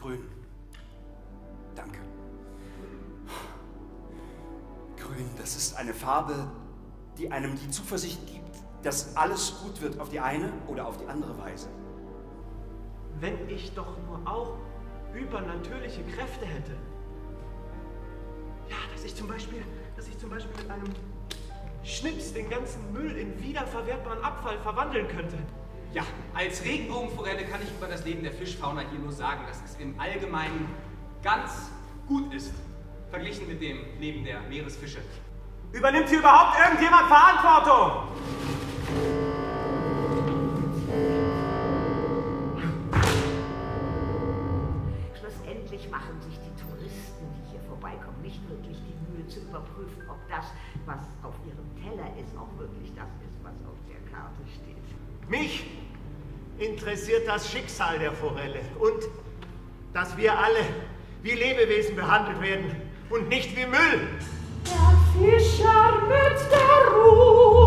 Grün. Danke. Grün, das ist eine Farbe, die einem die Zuversicht gibt, dass alles gut wird auf die eine oder auf die andere Weise. Wenn ich doch nur auch übernatürliche Kräfte hätte. Ja, dass ich zum Beispiel mit einem Schnips den ganzen Müll in wiederverwertbaren Abfall verwandeln könnte. Ja, als Regenbogenforelle kann ich über das Leben der Fischfauna hier nur sagen, dass es im Allgemeinen ganz gut ist, verglichen mit dem Leben der Meeresfische. Übernimmt hier überhaupt irgendjemand Verantwortung? Schlussendlich machen sich die Touristen, die hier vorbeikommen, nicht wirklich die Mühe zu überprüfen, ob das, was auf ihrem Teller ist, auch wirklich das ist, was auf der Karte steht. Mich interessiert das Schicksal der Forelle und dass wir alle wie Lebewesen behandelt werden und nicht wie Müll. Der Fischer mit der Ruhe.